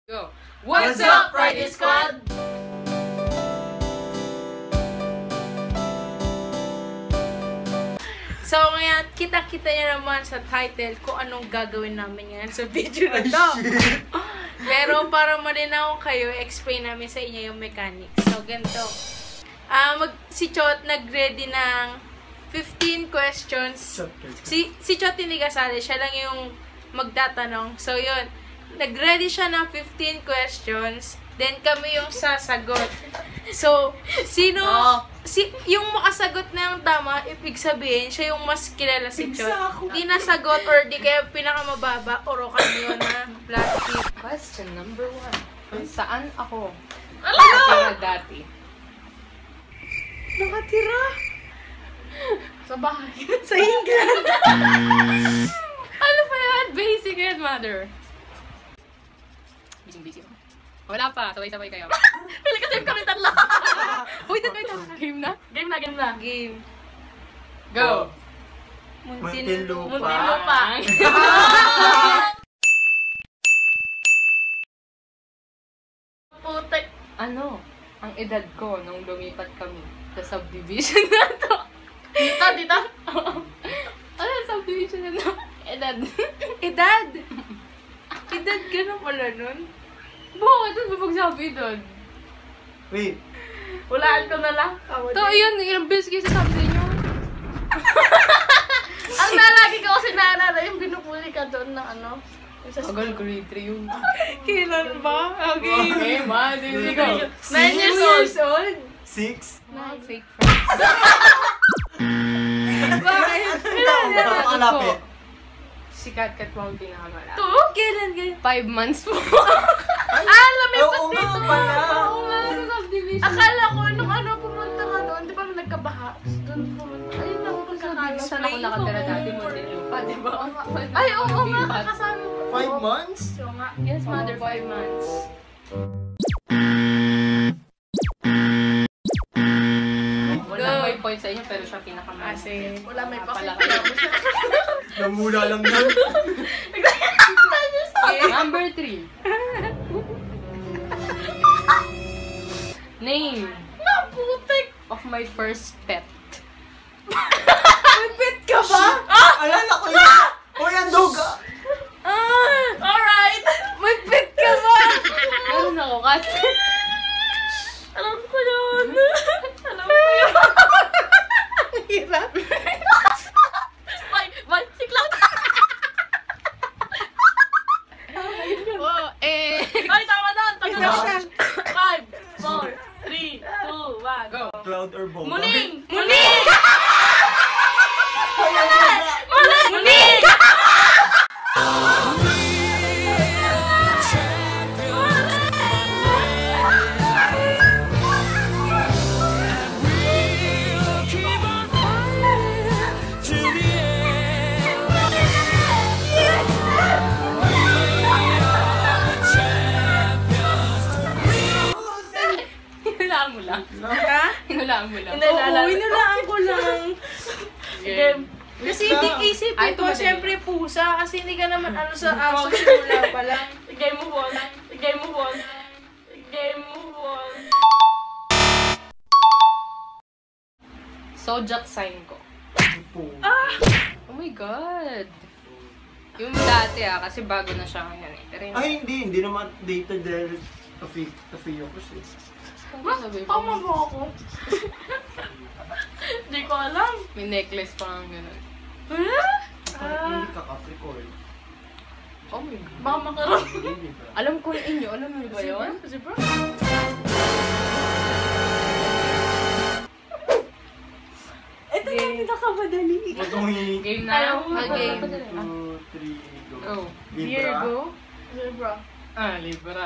Go. What's up, Friday Squad? So, ngayon, kita-kita niya naman sa title kung anong gagawin namin ngayon sa video na to. Pero para malinaw kayo, explain namin sa inyo yung mechanics. So, ganito. Si Chot nag-ready ng 15 questions. Si Chot hindi kasali, siya lang yung magtatanong. So, yun. Nag-ready siya ng 15 questions. Then, kami yung sasagot. So, sino... yung makasagot na yung tama, ibig sabihin, siya yung mas kilala si Chot. Di nasagot or di kaya pinakamababa, orokan mo yun na plastic. Question number 1. Saan ako nakatira dati? Nakatira? Sa bahay. Sa England. Ano pa yan? Basic and mother. Busy. Wala pa. Sabay-sabay kayo. Pili kasi kami tatlo. Wait. Game na? Game. Go! Muntinlupa. Putek. Ano? Ang edad ko nung lumipat kami sa subdivision na to. Dito. Ano yung subdivision na to? Edad. Edad? Edad ka na pala nun? Bakit? Ano ba magsabi doon? Wait. Walaan ko na lang. To, yun. Ilang beses kayo sasabi sa inyo. Ang nalagi ko kasi naalala yung binupuli ka doon ng ano. Tagal, grade 3 yun. Kailan ba? Okay, man. Sige ko. 9 years old? 6? Fake friends. Bakit? Napakalapit. Si Kat mo ang pinakamalaki. Kailan? 5 months po. Lumipat Oo nga dito. pala. Oo nga, sa subdivision. Akala ko nung pumunta ka doon, di ba nagkabaha? Doon pumunta. Ayun lang, pagkakalo. Saan ako nakatira dati mo din lupa, di ba? Ay, oo nga, kasama mo. 5 months? Oo nga. Yes, mother, 5 months. Wala may point sa inyo, pero siya pinakamalaki. Kasi wala may Napalaki. Namula lang yan. Number 3. Name Naputik! of my first pet. May pet ka ba? Alala ko yun. Uy, ang duga. Alright! May pet ka ba? Meron ako, Kat. Alam ko yun. Ang hirap. May, siklang. Ay, tama na. Tagal na. 5, 4, 3, 2, 1, go. Cloud or bomba? Muning! Ay, ang duga. Muning! Hinulaan mo lang. Ha? Hinulaan mo lang. Oo, inulaan ko lang. Game. Kasi hindi isip Ay, ko, tumadali. syempre pusa. Kasi hindi ka naman ano sa aso simula pa lang. Game mo ball. Zodiac sign ko. Oh my God. Yung dati kasi bago na siya ngayon eh. Pero Ay, hindi naman data dahil Tafio ko siya. Tama ba ako? Hindi ko alam. May necklace pa nga gano'n. Hindi ka Capricorn. Oh my God. Baka makaroon. Hindi ba? Alam ko na inyo. Alam mo ba yun? Kasi bro. Ito na yung pinakamadali. Huwag mong hihingi. Game na. Ayaw mo. Game. 1, 2, 3, go. Go. Libra. Virgo. Libra. Libra.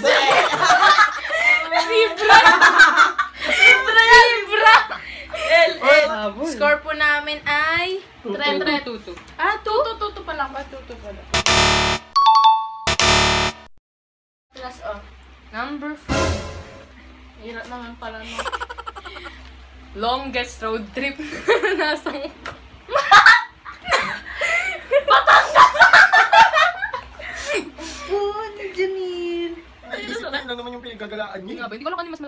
Libra! Habol. Score po namin ay... Tutu. 2 pa lang ba? 2 pa lang. Plus, Number 4. hirap naman pala no. Longest road trip na nasang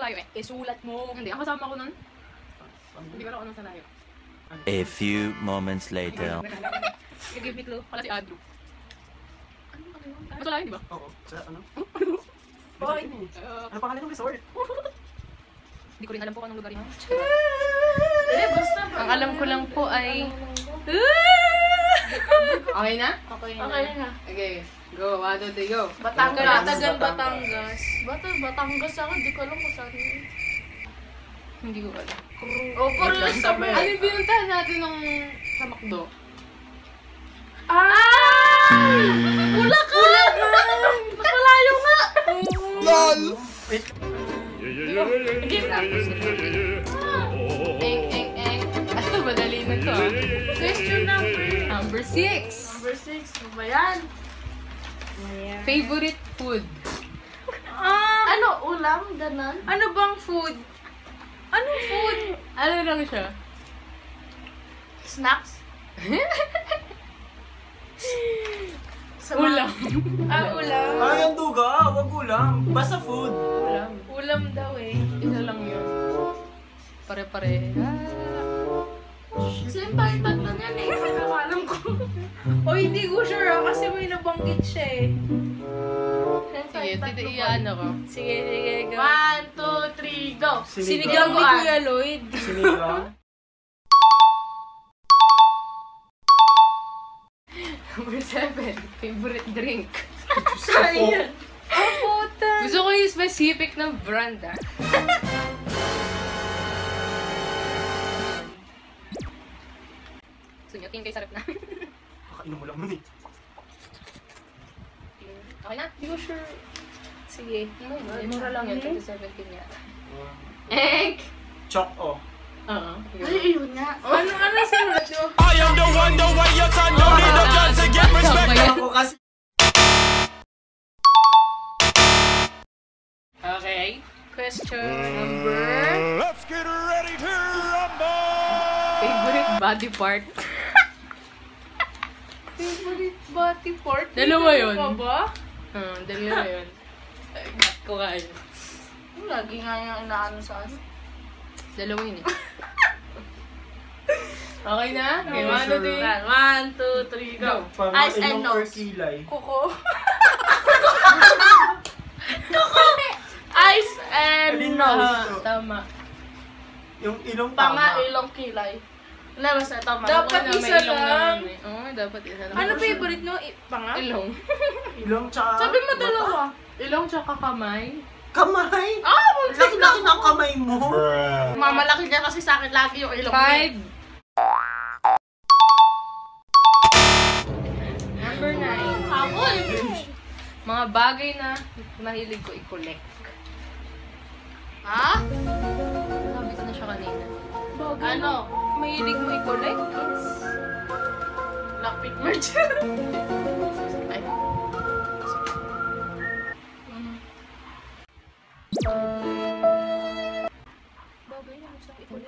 layo eh. Sulat mo. Hindi, ang kasama ko nun. Hindi ko alam kung anong sa layo. A few moments later. Give clue. Wala si Andrew. Mas layo, di ba? Oo. Sa ano? Boy. Ano pangalan ng resort? Hindi ko rin alam po kung anong lugar yun. Basta Ang alam ko lang po ay... Okay na? Okay na. Okay. Go. 1, 2, 3, go. Batangas. Batangas. Batangas. Batangas ako, di ko alam kung saan yun. Hindi ko alam. Oh, Coriolis kami. Ano yung pinuntahan natin nung sa McDo? Bulacan! Napalayo nga! LOL! Eng. Ito, madali na to. Question Number 6. Number 6. Ano ba yan? Favorite food? Ano? Ulam? Ganon? Ano bang food? Anong food? Ano lang siya? Snacks? Ulam. Ulam. Ay, ang duga! Wag ulam! Basta food! Ulam. Ulam daw eh. Isa lang yun. Pare-pare. Senpai tatlo yan eh. Alam ko. O hindi ko sure kasi may nabanggit siya eh. Sige, titiiyaan ako. Sige, go. 1, 2, 3, go! Sinigang ni Kuya Lloyd. Sinigang. Number 7. Favorite drink? Ayan. Oh, puta. Gusto ko yung specific na brand ah. Sunyotin kayo sarap na. Kakainom mo lang nun eh. Okay na? Hindi ko sure. Sige. Mura lang yun. 2017 yata. Egg! Chok oh. Oo. Ay, yun nga. Ano sinulat nyo? I am the one, the way your son don't need a gun to get respect. Ako kasi... Okay. Question number... Let's get ready to rumble. Favorite body part? Favorite body part? Dalawa yun. Dalawa ba? Dali na yun. Gat ko kayo. Lagi nga yung inaano sa ano. Dalawa yun eh. Okay na? Okay, Sure. 1, 2, 3. 1, 2, 3, go! Pang Eyes and ilong or nose. kilay. Kuko. Eyes and Alin nose. na? Tama. Yung ilong Panga, tama. ilong, kilay. Hindi, basta tama. Dapat Wala, may isa ilong lang. naman eh. Oo, dapat isa lang. Ano favorite nyo? Panga? Ilong. Ilong tsaka... Sabi mo dalawa. Ilong tsaka kamay. Kamay! Ah, Laki-laki ng kamay mo! mamalaki ka kasi sa akin lagi yung ilong. 5. Number 9. Habol! Mga bagay na mahilig ko i-collect. Ha? Sabi ko na siya kanina. Ano? Mahilig mo i-collect? Lockpick merch. Ay. Bagay na gusto ko i-collect.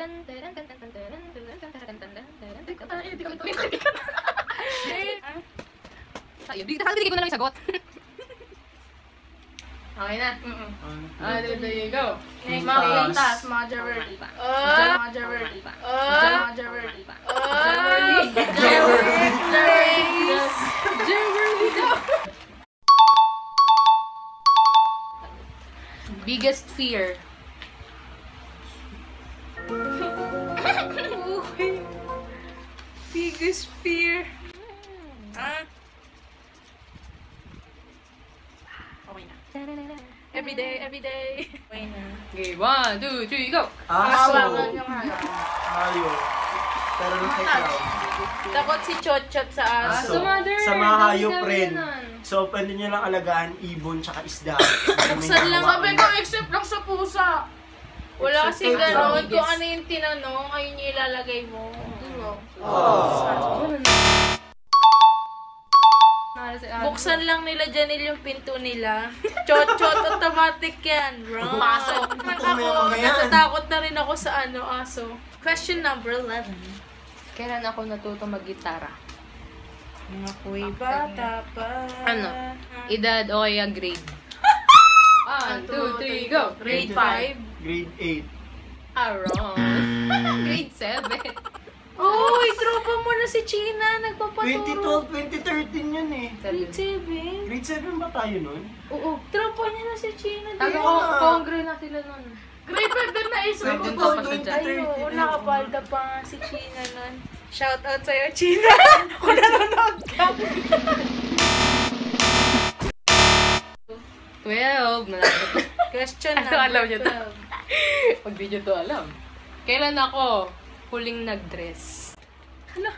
Ayun, bigyan ko na lang yung sagot. Okay na. Ano, there you go. Next Mga page. kwintas, mga Jawordy. Mga Jawordy. Mga Jawordy. Jawordy daw. Biggest fear. Okay. Biggest fear. Okay na. Every day. Okay na. Okay, 1, 2, 3, go! Aso! Hawakan yung ano. Ayo. Pero nakikaw. Takot si Chochot sa aso. Aso, mother! Sa mga hayop Dami rin. ganon. So, pwede nyo lang alagaan ibon tsaka isda. Buksan lang, Sabi ko, except lang sa pusa. Wala kasi Except gano'n. sa Kung ano yung tinanong, ayun yung ilalagay mo. Oh. Buksan lang nila Janil yung pinto nila. Chochot, automatic yan. Wrong. Pasok. Ako, natatakot na rin ako sa aso. Question number 11. Kailan ako natuto mag-gitara? Mga kuy bata pa. Ano? Edad o kaya grade? 1, 2, 3, go! Grade 5. Grade 8. Wrong. Grade 7. Uy, tropa mo na si China. Nagpapaturo. 2012, 2013 yun eh. Grade 7? Grade 7 ba tayo nun? Oo. Tropa niya na si China. Taga ko, kongre na sila nun. Grade 5 din na is. Nandun pa siya dyan. Ay, oo. Nakapalda pa nga si China nun. Shout out sa'yo, China. Kung nanonood ka. 12. Malapit. Question Ano, number alam niyo to? 12. Pag di nyo to alam. Kailan ako huling nag-dress? Ano?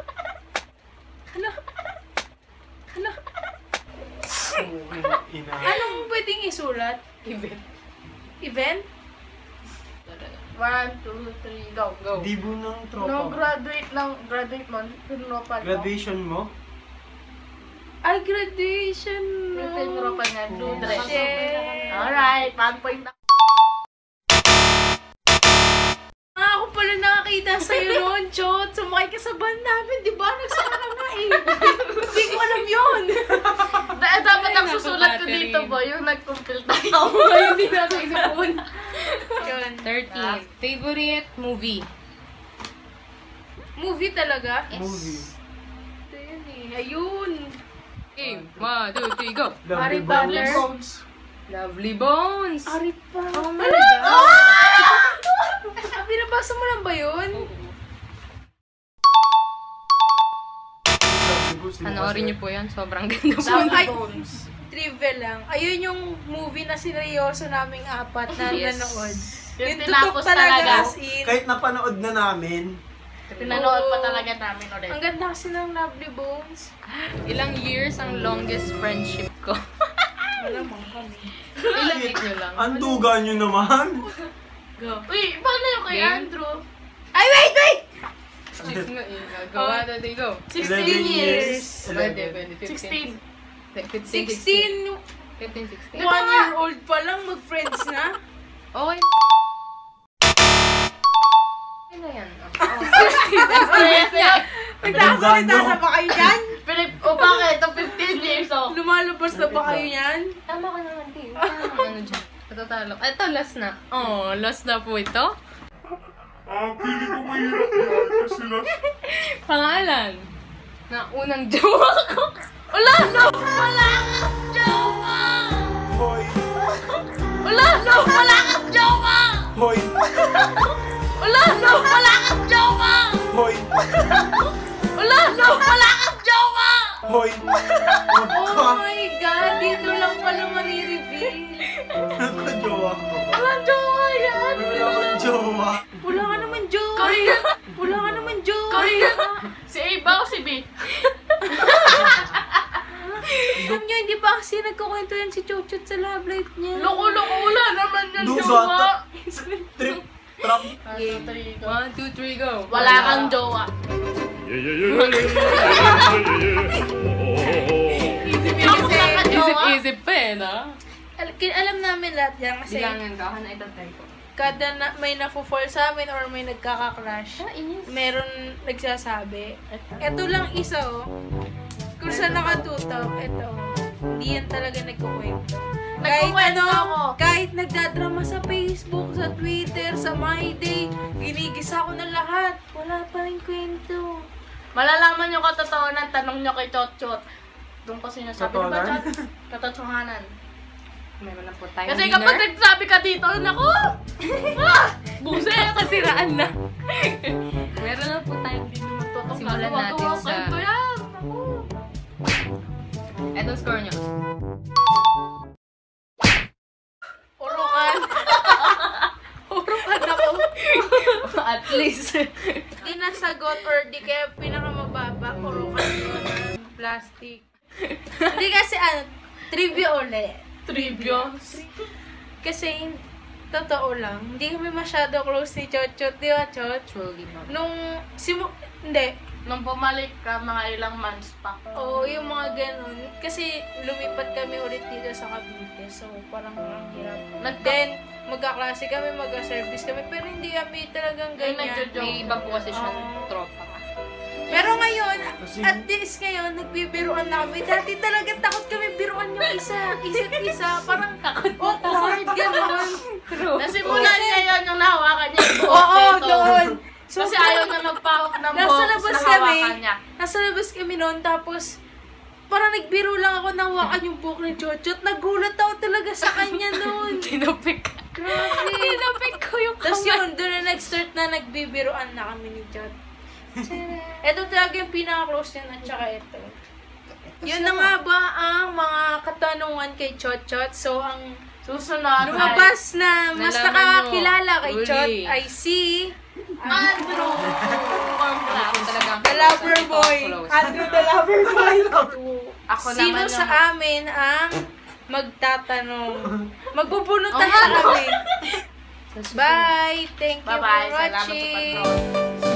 Ina. Anong pwedeng isulat? Event. Event? 1, 2, 3, go. Go. Dibo ng tropa. No, graduate mo. Pinropa mo. Graduation mo? Ay, graduation. Pinropa niya. Blue dress. Shit. Alright, 1 point na. Ako pala nakakita sa'yo noon, Chot. Sumakay ka sa van namin, di ba? Nagsaka ka nga eh. Hindi ko alam yun. Dapat ang susulat ko dito, boy. Yung nag-compile tayo. Oo, ngayon din nasa isipon. Yun. 13. Favorite movie? Movie talaga? Movie. Ito yun eh. Ayun. Game. 1, 2, 3, go. Harry Lovely Potter. Bones. Lovely Bones. Ari pa. Oh my God. Binabasa mo lang ba yun? Lovely Bones, di mo Panoorin kasi- niyo po yan. Sobrang ganda po. Ay, Bones. trivia lang. Ayun yung movie na sineryoso naming apat na Yes. nanood. Yung Yung tinapos tutok talaga talaga. as in. Kahit napanood na namin, Pinanood pa talaga namin ulit. Ang ganda kasi ng Lovely Bones. Ilang years ang longest friendship ko? Malamang kami. Ilang years nyo lang? ang duga nyo naman. Go. Uy, paano yung kay Game? Andrew? Ay, wait! Six nga eh. Go, 1, 2, 3, go. 16 years. Pwede, pwede. 16. 15, 16. 16. 1 year old pa lang, mag-friends na. Okay. Ano yan? Nagsasalita na ba kayo yan? Philip, o bakit? Ito 15 years old. Lumalabas na ba kayo yan? Tama ka naman, Tim. Ano dyan? Patatalo. Ito, last na. Oh, last na po ito. Feeling ko mahirap yan kasi last Pangalan. Na unang jowa ko. Wala, no! Wala kang jowa! Hoy! Wala, no! Wala kang jowa! Hoy! Wala, no! Wala kang jowa! Hoy! Wala, no! Wala kang jowa! Hoy! Huwag Oh ka! my God, dito lang pala marireveal. Nagka-jowa ko ba? Walang jowa yan. Wala akong jowa. Wala ka naman jowa. Wala ka naman jowa. Si Ava o si B? Alam niyo, hindi ba kasi nagkukwento yan si Chochot sa love life niya? Loko-loko, wala naman yung Duga! jowa. Trip! Trap! 1, 2, 3, go. Wala kang jowa. Ako ka jowa. Isip-isip pa eh, no? Alam namin lahat yan kasi Bilangan ka, na itatay ko. kada may nafo-fall sa amin or may nagkaka-crush, meron nagsasabi. Ito lang isa oh. Kung saan nakatutok, ito. Hindi yan talaga nagkukwento. Kahit Nagkukwento ano, ako. kahit nagdadrama sa Facebook, sa Twitter, sa My Day, ginigisa ko na lahat. Wala pa rin kwento. Malalaman yung katotohanan, tanong nyo kay Chotchot. Doon kasi nasabi, di ba, Katotohanan? Chot? Katotohanan. Meron na po tayong Kasi dinner. kapag nagsabi ka dito, naku! Buse, kasiraan na. Meron na po tayong dinner. Simulan natin sa... Kwento yan! Naku! Etong score nyo. Urukan. Urukan ako. At least. Di nasagot or di kaya pinakamababa, urukan yun. Plastic. Hindi kasi trivia ulit. Trivia. Kasi, totoo lang, hindi kami masyado close ni Chochot, di ba, Chot? Truly, no. Nung, hindi. Nung bumalik ka, mga ilang months pa. Oo, yung mga ganun. Kasi, lumipat kami ulit dito sa Cavite. So, parang ang hirap. Then, magkaklase kami, magka-service kami. Pero hindi kami talagang ganyan. nagjo-joke. May iba po kasi siyang Oo. tropa. Pero ngayon, Kasi- at least ngayon, nagbibiruan na kami. Dati talagang takot kami biruan yung isa't isa. Parang awkward gano'n. Nasimulan niya yun yung nahawakan niya yung buhok Oo, nito. doon. So, Kasi ayaw niya magpahok ng nasa buhok, labas so kami. nahawakan niya. Nasa labas kami noon, tapos parang nagbiro lang ako nahawakan yung buhok ni Chochot. Nagulat ako talaga sa kanya noon. Tinapik. Grabe. Tinapik ko yung Tapos kamay. yun, doon na nag-start na nagbibiroan na kami ni Chot. Ito talaga yung pinaka-close niya at saka ito. Yun na nga ba ang mga katanungan kay Chochot? So, ang Susunod. lumabas na mas Nalaman nakakakilala nyo. kay Uli. Chot ay si Andrew. Ako talaga ang The Lover Boy. close. Andrew the Lover Boy. Ako Sino naman sa yung- amin ang magtatanong? Magbubunutan na kami. Bye! Thank you Bye-bye. for Salamat sa watching! panonood.